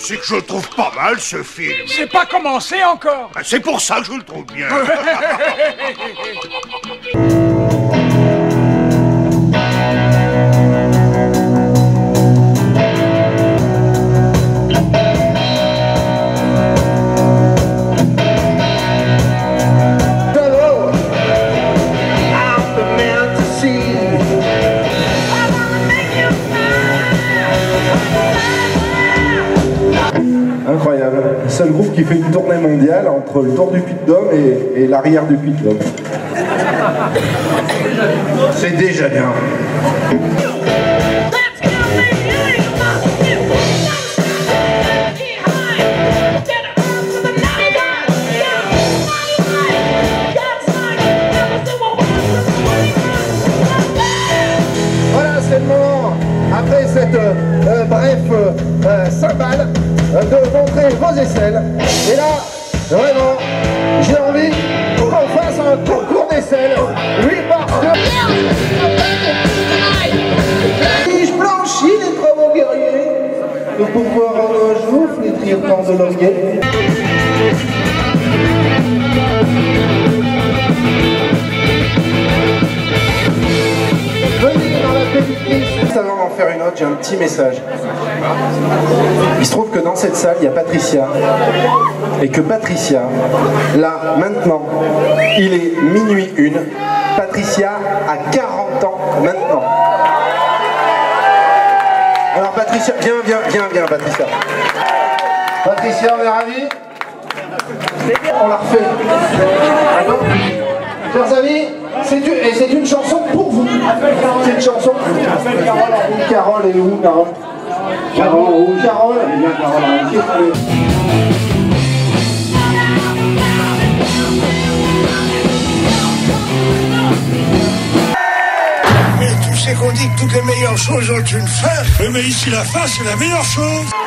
c'est que je le trouve pas mal, ce film. C'est pas commencé encore. Ben, c'est pour ça que je le trouve bien. Incroyable. Seul groupe qui fait une tournée mondiale entre le tour du Puy-de-Dôme et l'arrière du Puy-de-Dôme. C'est déjà bien. Voilà, c'est le moment, après cette bref cymbale, de montrer vos aisselles. Et là, vraiment, j'ai envie qu'on fasse un concours d'aisselles. Oui, parce que... Je blanchis les travaux guerriers, de pouvoir un jour flétrir tant de lauriers. Venez dans la pellicule. Avant d'en faire une autre, j'ai un petit message. Il se trouve que dans cette salle, il y a Patricia. Et que Patricia, là, maintenant, il est minuit 1. Patricia a 40 ans maintenant. Alors Patricia, viens Patricia. Patricia, on est ravis. On la refait. Chers amis, c'est une chanson pour vous. C'est une chanson. Carole est où, Carole? Carole. Elle est bien, Carole. Mais tu sais qu'on dit que toutes les meilleures choses ont une fin. Mais ici, la fin, c'est la meilleure chose.